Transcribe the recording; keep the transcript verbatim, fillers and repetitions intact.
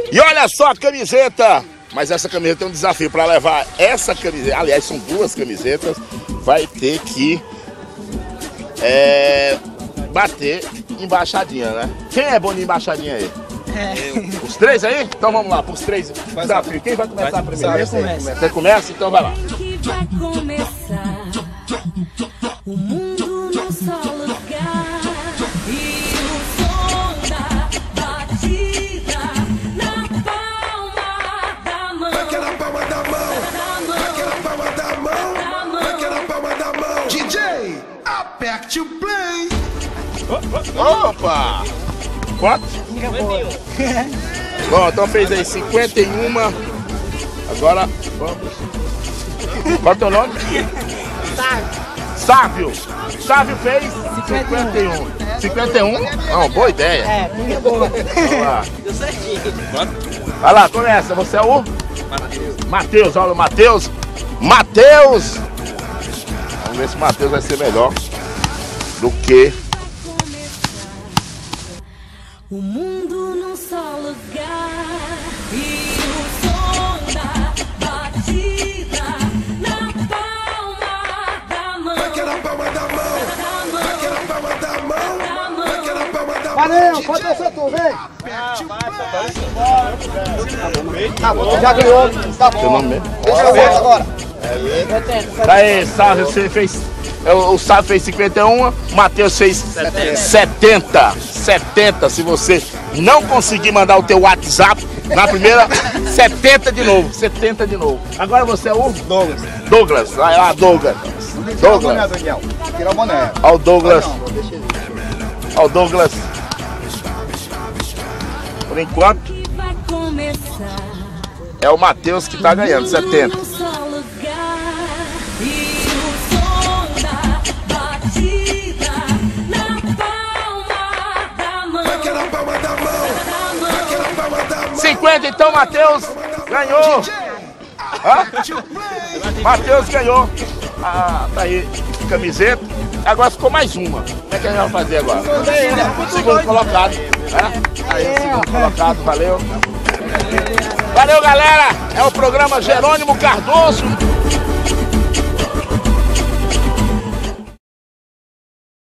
E olha só a camiseta. Mas essa camiseta tem um desafio. Para levar essa camiseta, aliás, são duas camisetas, vai ter que é, bater embaixadinha, né? Quem é bom de embaixadinha aí? É. Os três aí? Então vamos lá, pros três desafios. Quem vai começar vai, primeiro? Você começa. Você começa? Então vai lá. Vai começar o mundo num só lugar e o som da batida na palma da mão. Vai que é na palma da mão, vai que é na palma da mão, vai que é na palma da mão. D J, aperte o play. Opa! Quatro? Bom, então fez aí cinquenta e um. Agora, vamos. Qual é o teu nome? Sávio. Sávio fez cinquenta e um. cinquenta e um? Não, boa ideia. É, muito boa. Vamos lá. Vai lá, começa. Você é o? Matheus. Matheus, olha o Matheus. Matheus! Vamos ver se o Matheus vai ser melhor do que... O mundo num só lugar e o som da batida na palma da mão. Vai que é na palma da mão, vai que é na palma da mão, vai que é na palma da mão. Valeu, pode descer tu, vem. Tá bom, já ganhou, tá bom. Seu nome mesmo? Deixa eu ver agora. Aí, Sávio, você fez... O Sávio fez cinquenta e um, o Matheus fez setenta. setenta. Se você não conseguir mandar o teu WhatsApp na primeira, setenta de novo. setenta de novo. Agora você é o? Douglas. Douglas. Vai lá, Douglas. Douglas. Tira o boné. Olha o Douglas. Olha o Douglas. Por enquanto, é o Matheus que está ganhando, setenta. cinquenta, então, Matheus ganhou. Matheus ganhou. Ah, tá aí, camiseta. Agora ficou mais uma. Como é que a gente vai fazer agora? Segundo colocado. É? Aí, segundo colocado, valeu. Valeu, galera. É o programa Jerônimo Cardoso.